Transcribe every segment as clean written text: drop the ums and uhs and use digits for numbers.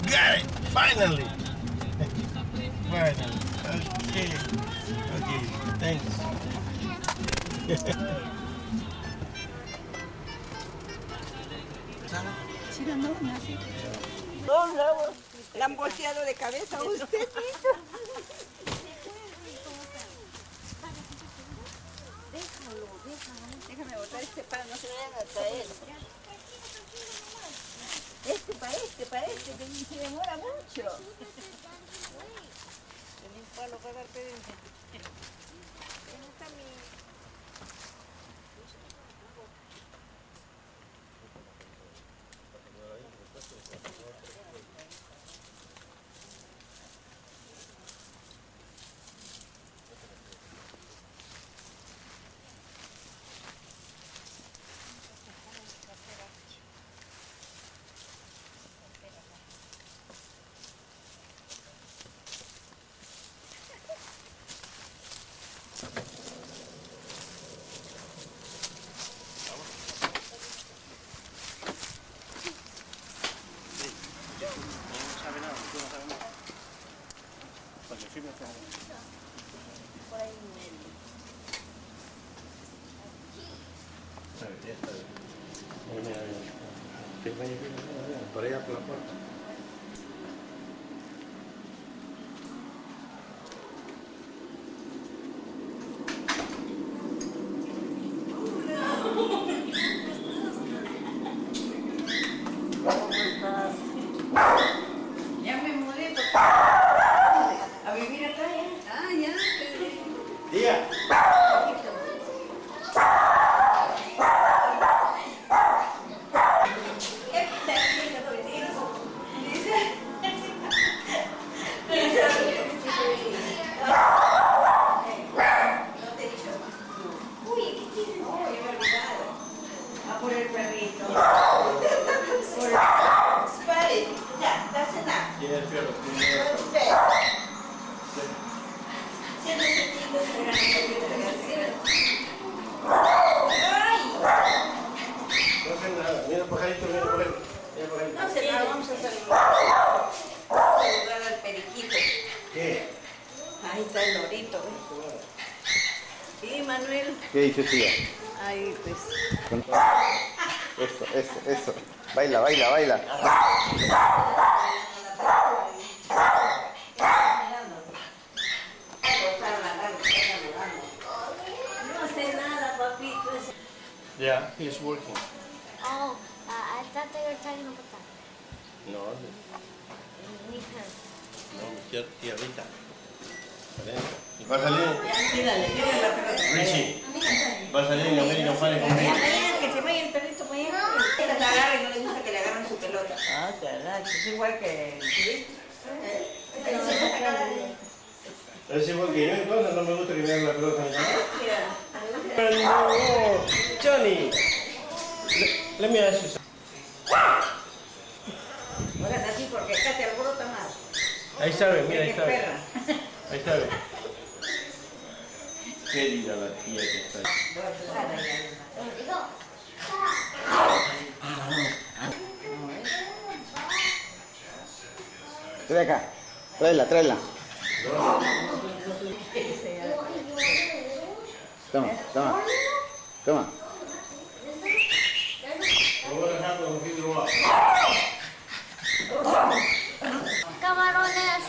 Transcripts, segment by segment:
got it! Finally! Finally. Okay. Okay, thanks. No, la han volteado de cabeza a usted, hijo. Déjame botar este para no se vayan a caer. Para este, que se demora mucho. Tenés palo para darte dentro. Por allá por la puerta. Ya me mudé a vivir acá ya. Ah, ya. Tía. Por el perrito. Spare. Ya, that's enough. ¿Quién es el perro? Perfecto. Siéntese, chicos. ¡Ay! No sé nada. Mira el pajarito, mira por ahí. No sé nada, vamos a saludar al periquito. ¿Qué? Ahí está el lorito, ¿ves? Sí, Manuel. ¿Qué dice tía? Ahí, pues. Eso. Baila. No sé nada, papito. Yeah, he's working. Oh, I thought they were talking about that. No, Meet her. no, mi tía Rita. Va a salir. Tírale la pelota. Richie. Va a salir en American Funny conmigo. Que se vaya el perrito para allá. La agarra y no le gusta que le agarren su pelota. Ah, caray, es igual que... Es igual que yo, entonces no me gusta que me hagan la pelota. No, Johnny. Let me ask you something. Ahora así porque acá te alborota más. Ahí sabe, mira, ahí Es sabe. perra. Ahí sabe. Qué linda la tía que está. Voy a empezar allá. Trae acá. Tráela. Toma. Camarones.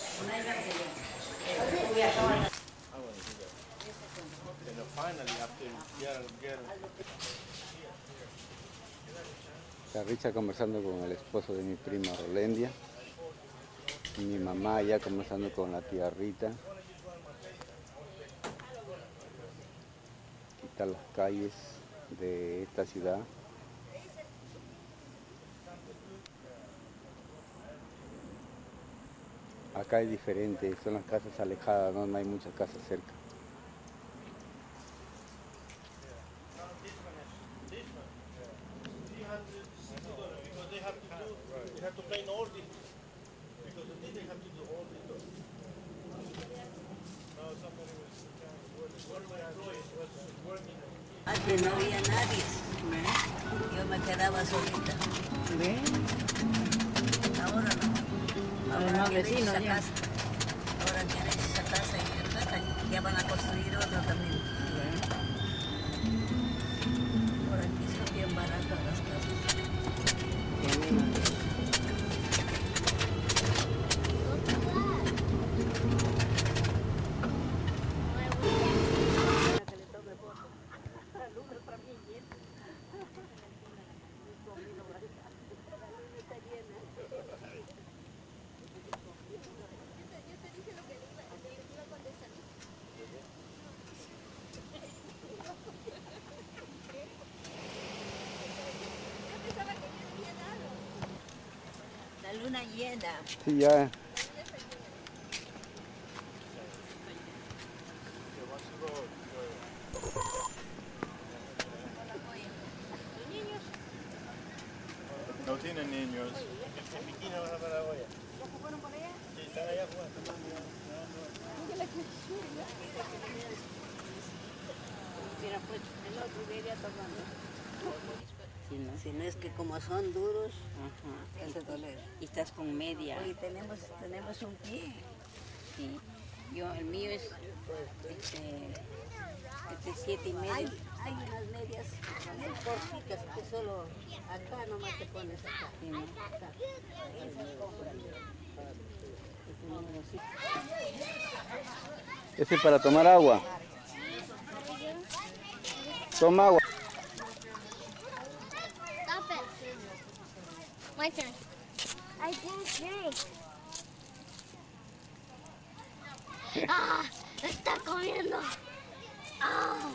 Está Richa conversando con el esposo de mi prima Rolendia. Y mi mamá ya conversando con la tía Rita. Aquí están las calles de esta ciudad. Acá es diferente, son las casas alejadas, no hay muchas casas cerca. Antes no había nadie. Yo me quedaba solita. ¿Ven? Ahora no. más vecinos ya. Ahora tienen esa casa y ya van a construir otra también. Por aquí son bien baratas las casas. La luna llena. Sí, ya. No tienen niños. ¿Ya fueron para allá? Sí, están allá jugando. Mira, pues el otro día tomando. Si no es que como son duros, es de doler. Y estás con media. Hoy tenemos un pie. Sí. El mío es 7,5. Hay unas medias muy cortitas que solo acá nomás te pones acá. Sí, ¿no? Acá. Esas compras. Ese es para tomar agua. Toma agua. Stop it. My turn. I didn't drink. ¡Ah! ¡Está comiendo! ¡Ah!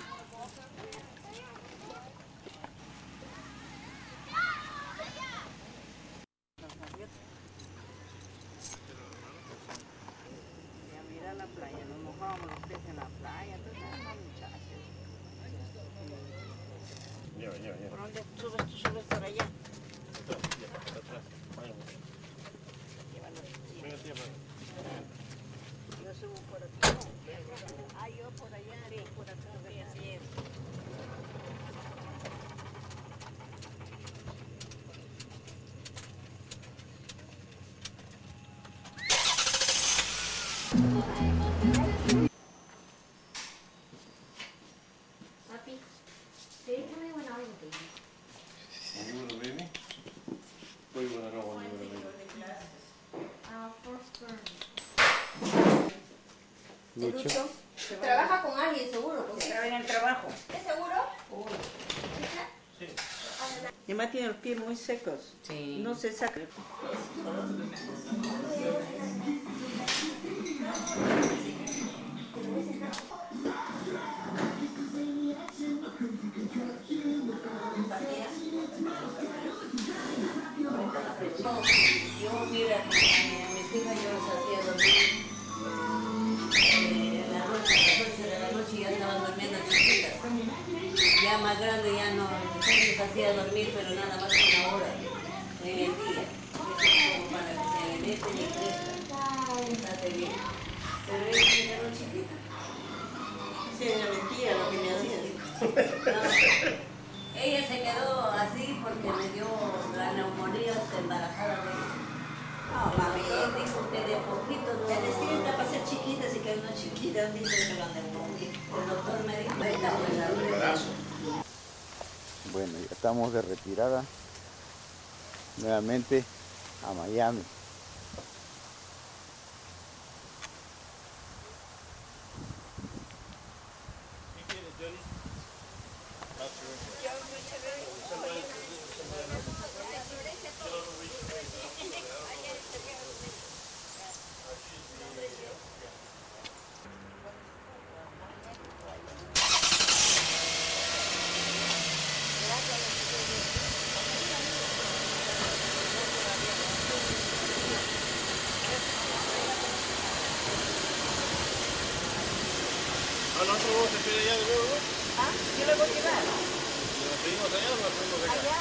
Ya mira la playa, nos mojamos los pies en la playa, entonces no muchachos. ¿Por dónde subes? Tú subes por allá. Yo subo por aquí. Yo por allá, por acá, así es. Papi, did you tell me when I was a baby? When you were a baby? What do you want to know when you were a baby? First burn. Lucho. Trabaja con alguien seguro, porque Estaba en el trabajo. ¿es seguro? Mi mamá tiene los pies muy secos. Sí. No se saca. Yo, mira, mis hijas yo los hacía dormir en la noche, a las 11 de la noche ya estaban durmiendo chiquitas. Ya más grande ya no, les hacía dormir, pero nada más una hora en el día. Eso es como para que se alimenten y crezcan. Estate bien. Pero ellos se quedaron chiquitas. Sí, una mentira lo que me hacías. No, ella se quedó así porque me dio la neumonía embarazada de ella. No, mami, Él dijo que de poquito no. se necesita para ser chiquitas y que no chiquitas dicen que lo han de morir. El doctor me dijo que esta fue la Bueno, ya estamos de retirada nuevamente a Miami. ¿Nosotros vamos a ir allá de nuevo? ¿Ah? Yo le voy a llevar. ¿Nos seguimos allá o nos fuimos de acá?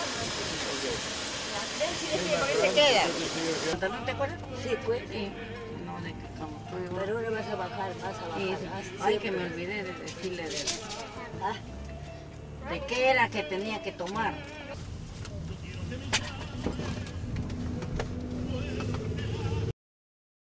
Allá se queda. ¿No te acuerdas? Sí, pues. No, de que como tú. Pero ahora vas a bajar, Ay, que me olvidé de decirle ¿De qué era que tenía que tomar?